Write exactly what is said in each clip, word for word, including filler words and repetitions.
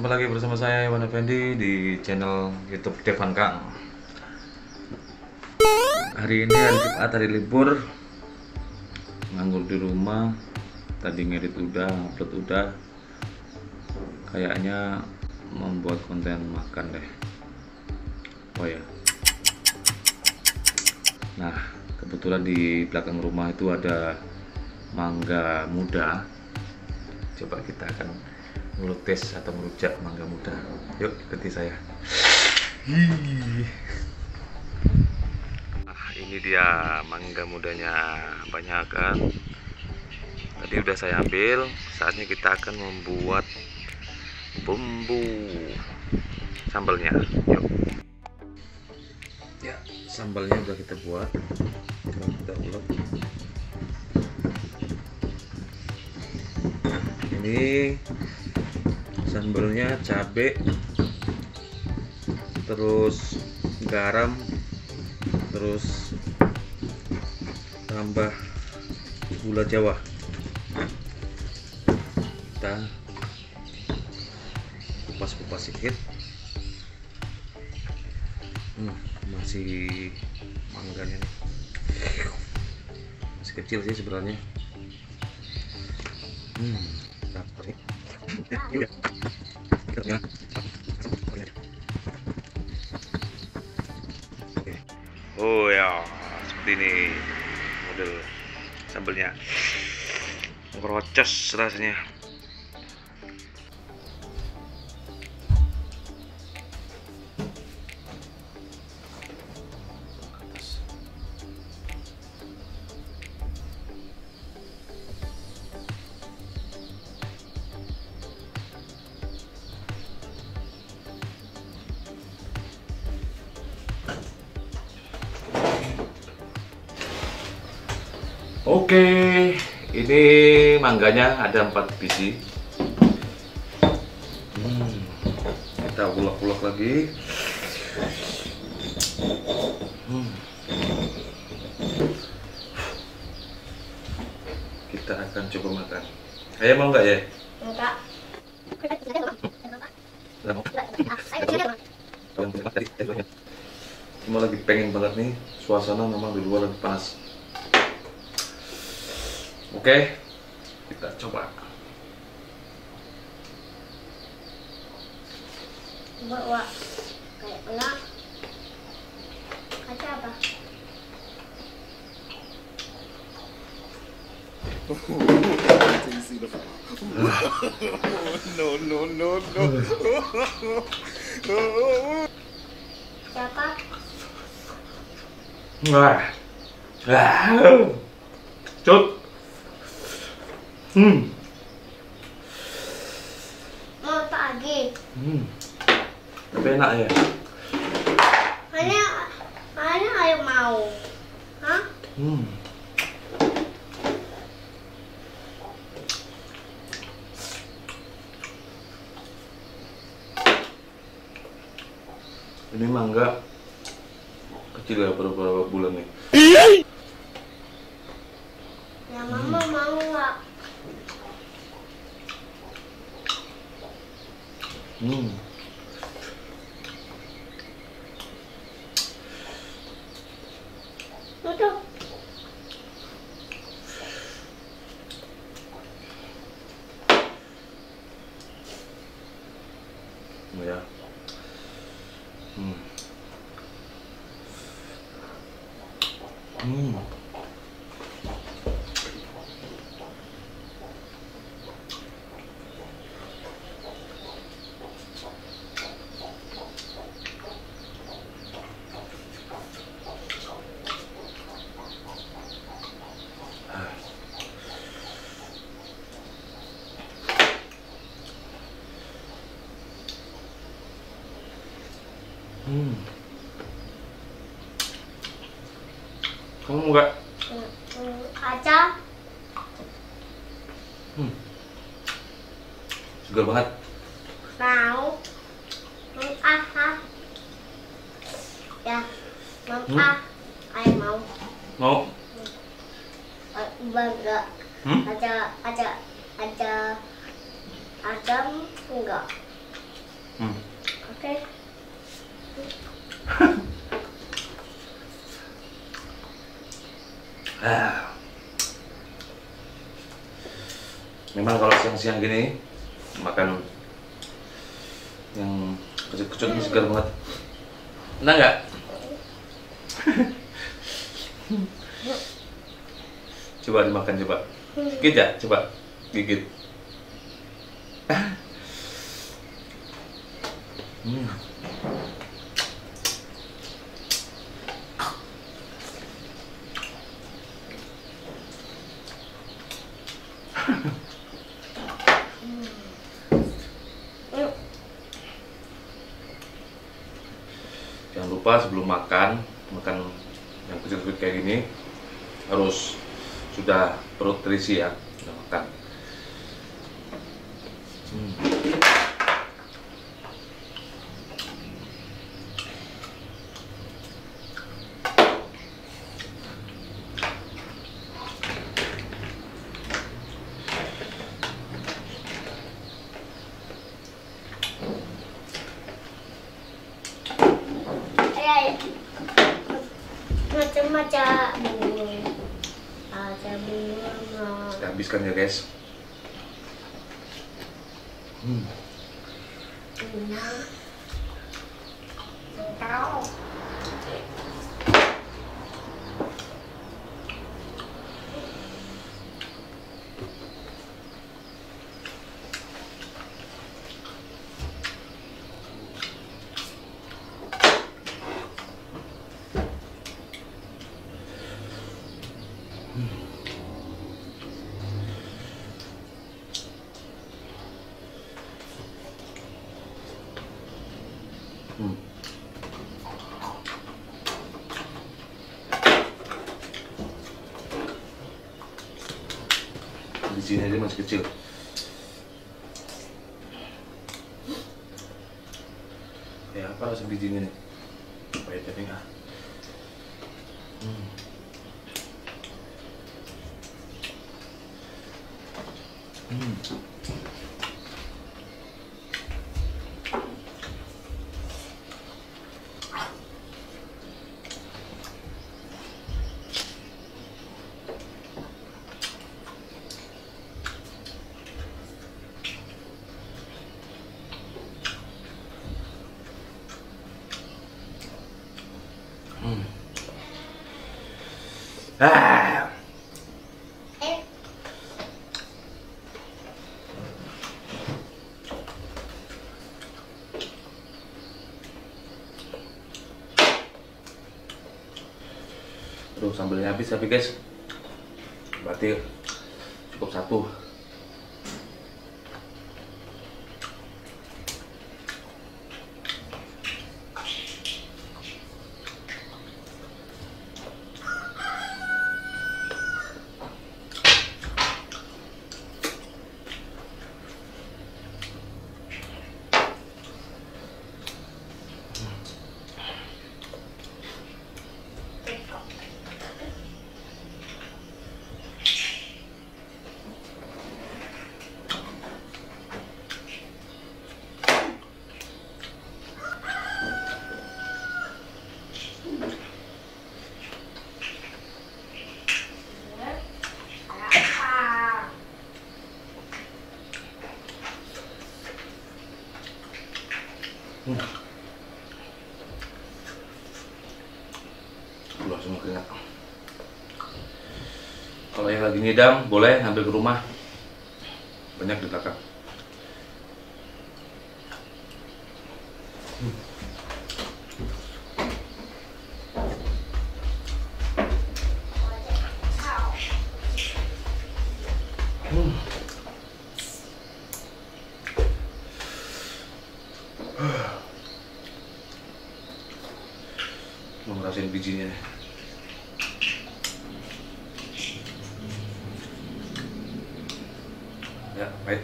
lagi bersama saya Iwan Effendi di channel YouTube Devan Kang. Hari ini hari Jumat, hari libur, nganggur di rumah. Tadi ngedit udah, upload udah. Kayaknya membuat konten makan deh. Oh ya. Nah, kebetulan di belakang rumah itu ada mangga muda. Coba kita akan ngelukis atau merujak mangga muda. Yuk ikuti saya. Nah, ini dia mangga mudanya, banyak kan. Tadi udah saya ambil. Saatnya kita akan membuat bumbu sambalnya. Yuk. Ya, sambalnya udah kita buat. Sekarang kita ulek. Ini sambalnya cabai, terus garam, terus tambah gula Jawa. Kita kupas-kupas sedikit. Hmm, masih mangganya nih, masih kecil sih sebenarnya. Hmm, Oke. Oh ya, seperti ini model sambelnya, ngerocos rasanya. Oke, ini mangganya ada empat biji. Hmm, kita ulek-ulek lagi. Hmm. Kita akan coba makan. Ayah mau nggak ya? Enggak. Cuma lagi pengen banget nih, suasana memang di luar lagi panas. Oke, kita coba. Bawa kayak enak. Kaca apa? No, no, no, no. Siapa? Wah, wah, cut. Hmm. Mau lagi. Hmm. Tapi enak ya. Hanya, hanya ayo mau. Hah? Hmm. Ini mangga kecil ya, beberapa bulan nih. Ya mama hmm. mau nggak? Hmm. Tutup. Ya. Hmm. Hmm. Hmm. Kamu enggak? Kaca. Hmm. Segar banget. Mau. Mau ah ah. Ya. Mau Hmm? ah. Ayo mau. Mau? Enggak. Hmm? Ada ada ada ada enggak. siang-siang gini makan yang kecut-kecut ini segar banget. Enak nggak? Coba dimakan, coba gigit ya, coba gigit. hmm. Jangan lupa sebelum makan, makan yang kecil-kecil kayak gini harus sudah perut terisi ya, sudah makan. Hmm. Macam-macam bunga, ada bunga. Kita habiskan ya guys. Hmm. Bunga, tahu. Hmm. Di sini aja masih kecil. Ya apa rasa bijinya nih? Pahit tapi nggak. Hmm. Hmm. Hmm. Ah. Eh, Aduh, sambelnya habis tapi guys. Berarti cukup satu. Hmm. Keluar semua keringat. Kalau yang lagi ngidam boleh ngambil ke rumah, banyak di belakang. Hmm. Hmm. Mau ngerasain bijinya nih. Ya, baik.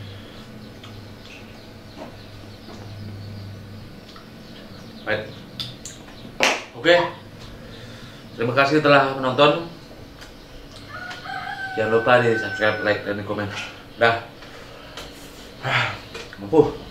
Baik. Oke. Terima kasih telah menonton. Jangan lupa di subscribe, like, dan komen. Dah. Mampu.